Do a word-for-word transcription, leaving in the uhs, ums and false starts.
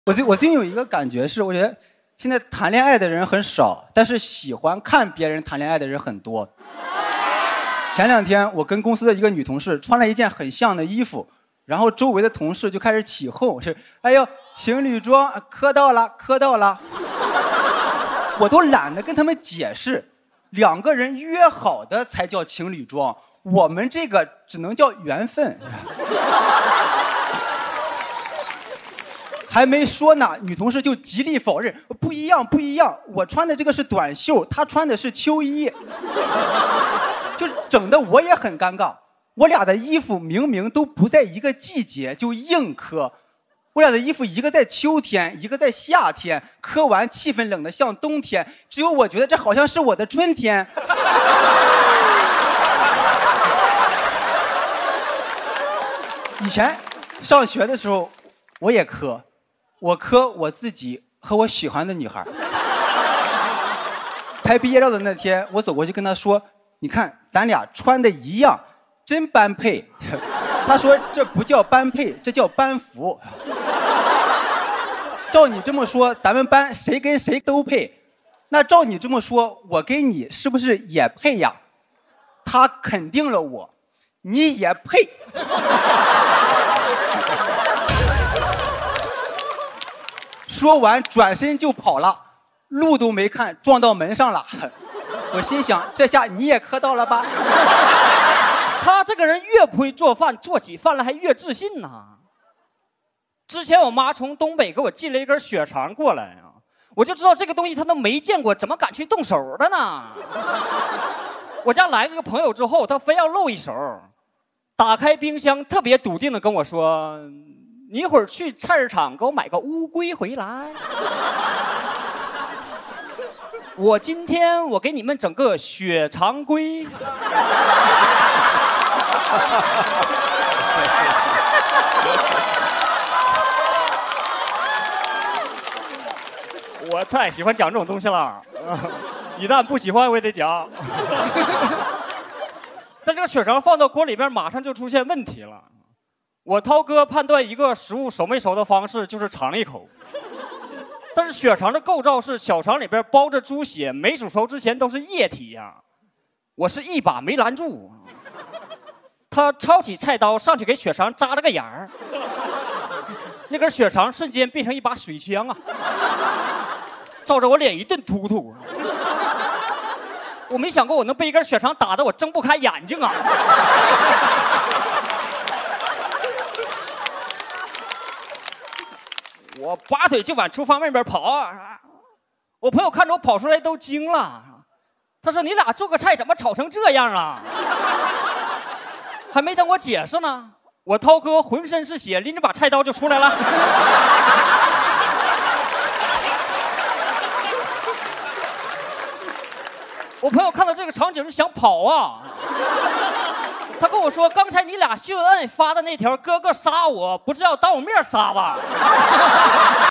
我最我最近有一个感觉是，我觉得现在谈恋爱的人很少，但是喜欢看别人谈恋爱的人很多。前两天我跟公司的一个女同事穿了一件很像的衣服，然后周围的同事就开始起哄，是哎呦情侣装磕到了磕到了。我都懒得跟他们解释，两个人约好的才叫情侣装，我们这个只能叫缘分。还没说呢，女同事就极力否认，不一样不一样，我穿的这个是短袖，她穿的是秋衣，就整得我也很尴尬。我俩的衣服明明都不在一个季节，就硬磕。我俩的衣服一个在秋天，一个在夏天，磕完气氛冷得像冬天，只有我觉得这好像是我的春天。以前上学的时候，我也磕。我磕我自己和我喜欢的女孩。拍毕业照的那天，我走过去跟她说：“你看，咱俩穿的一样，真般配。”她说：“这不叫般配，这叫班服。”照你这么说，咱们班谁跟谁都配。那照你这么说，我跟你是不是也配呀？她肯定了我，你也配。说完转身就跑了，路都没看，撞到门上了。我心想，这下你也磕到了吧？ 他这个人越不会做饭，做起饭来还越自信呢。之前我妈从东北给我寄了一根血肠过来啊，我就知道这个东西她都没见过，怎么敢去动手的呢？我家来了个朋友之后，他非要露一手，打开冰箱，特别笃定的跟我说：“你一会儿去菜市场给我买个乌龟回来。”我今天我给你们整个血肠龟。我太喜欢讲这种东西了，一旦不喜欢我也得讲。但这个血肠放到锅里边，马上就出现问题了。我涛哥判断一个食物熟没熟的方式就是尝一口，但是血肠的构造是小肠里边包着猪血，没煮熟之前都是液体呀、啊。我是一把没拦住，他抄起菜刀上去给血肠扎了个眼儿，那根血肠瞬间变成一把水枪啊，照着我脸一顿突突。我没想过我能被一根血肠打得我睁不开眼睛啊。我拔腿就往厨房外边跑啊！我朋友看着我跑出来都惊了，他说：“你俩做个菜怎么炒成这样啊？”还没等我解释呢，我涛哥浑身是血，拎着把菜刀就出来了。我朋友看到这个场景就想跑啊，他跟我说：“刚才你俩秀恩爱发的那条哥哥杀我，不是要当我面杀吧？”